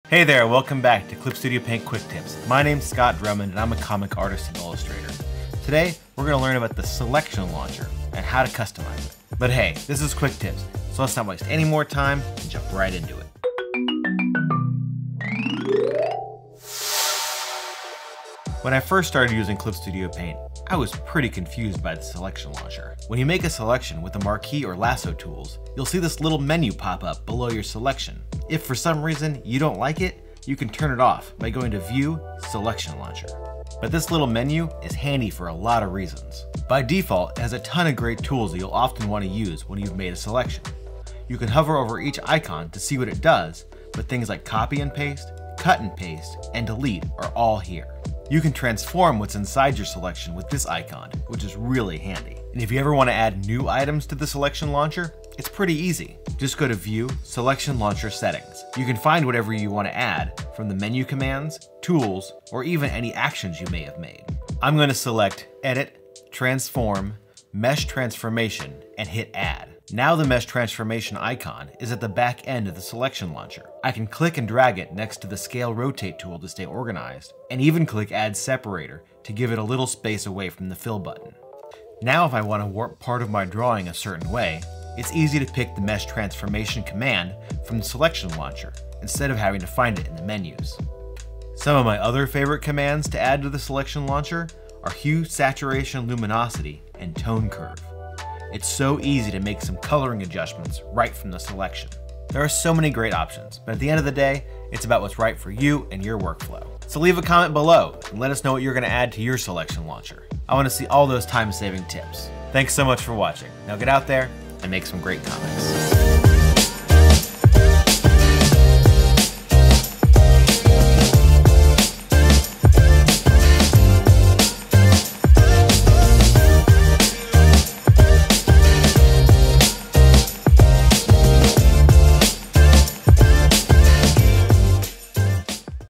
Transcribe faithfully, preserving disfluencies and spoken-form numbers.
Hey there, welcome back to Clip Studio Paint Quick Tips. My name's Scott Drummond and I'm a comic artist and illustrator. Today, we're going to learn about the selection launcher and how to customize it. But hey, this is Quick Tips, so let's not waste any more time and jump right into it. When I first started using Clip Studio Paint, I was pretty confused by the selection launcher. When you make a selection with the marquee or lasso tools, you'll see this little menu pop up below your selection. If for some reason you don't like it, you can turn it off by going to View, Selection Launcher. But this little menu is handy for a lot of reasons. By default, it has a ton of great tools that you'll often want to use when you've made a selection. You can hover over each icon to see what it does, but things like copy and paste, cut and paste, and delete are all here. You can transform what's inside your selection with this icon, which is really handy. And if you ever want to add new items to the selection launcher, it's pretty easy. Just go to View, Selection Launcher Settings. You can find whatever you want to add from the menu commands, tools, or even any actions you may have made. I'm going to select Edit, Transform, Mesh Transformation, and hit Add. Now the mesh transformation icon is at the back end of the selection launcher. I can click and drag it next to the scale rotate tool to stay organized, and even click add separator to give it a little space away from the fill button. Now if I want to warp part of my drawing a certain way, it's easy to pick the mesh transformation command from the selection launcher instead of having to find it in the menus. Some of my other favorite commands to add to the selection launcher are hue, saturation, luminosity, and tone curve. It's so easy to make some coloring adjustments right from the selection. There are so many great options, but at the end of the day, it's about what's right for you and your workflow. So leave a comment below and let us know what you're going to add to your selection launcher. I want to see all those time-saving tips. Thanks so much for watching. Now get out there and make some great comics.